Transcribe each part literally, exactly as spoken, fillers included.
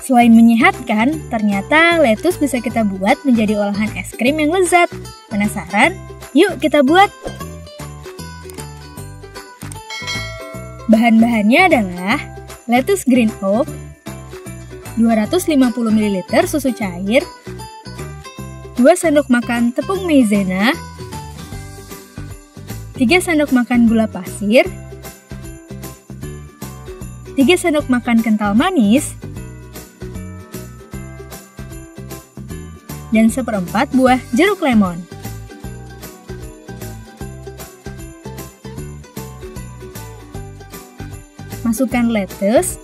Selain menyehatkan, ternyata lettuce bisa kita buat menjadi olahan es krim yang lezat. Penasaran? Yuk kita buat! Bahan-bahannya adalah lettuce green oak, dua ratus lima puluh mililiter susu cair, dua sendok makan tepung maizena, tiga sendok makan gula pasir, tiga sendok makan kental manis, dan seperempat buah jeruk lemon. Masukkan lettuce,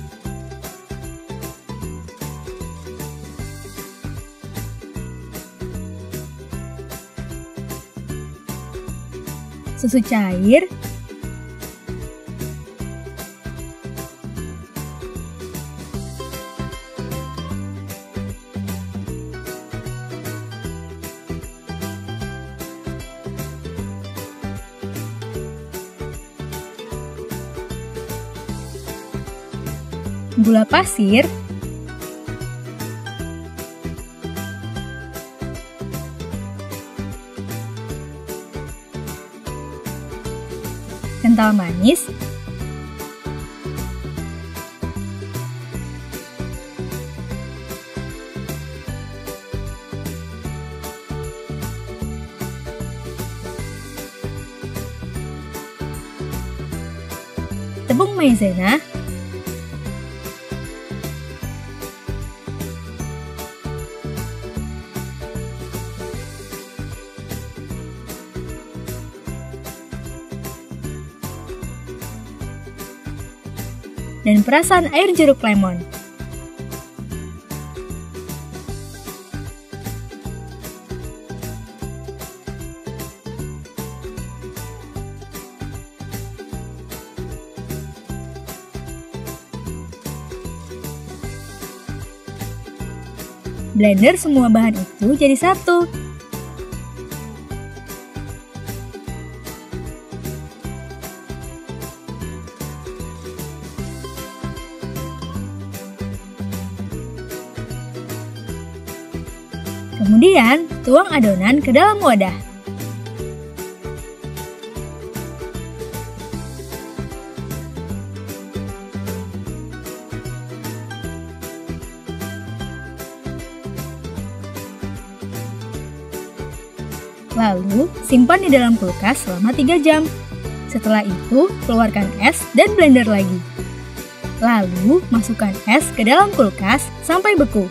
susu cair, gula pasir, kental manis, tepung maizena, dan perasan air jeruk lemon. Blender semua bahan itu jadi satu. Kemudian, tuang adonan ke dalam wadah. Lalu, simpan di dalam kulkas selama tiga jam. Setelah itu, keluarkan es dan blender lagi. Lalu, masukkan es ke dalam kulkas sampai beku.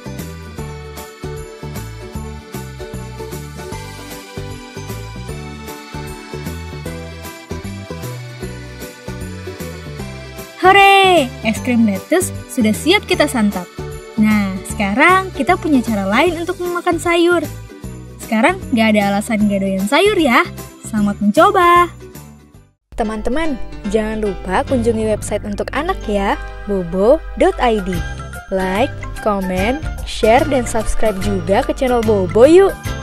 Hore! Es krim lettuce sudah siap kita santap. Nah, sekarang kita punya cara lain untuk memakan sayur. Sekarang gak ada alasan gak doyan sayur ya. Selamat mencoba! Teman-teman, jangan lupa kunjungi website untuk anak ya, bobo dot i d. Like, comment, share, dan subscribe juga ke channel Bobo yuk!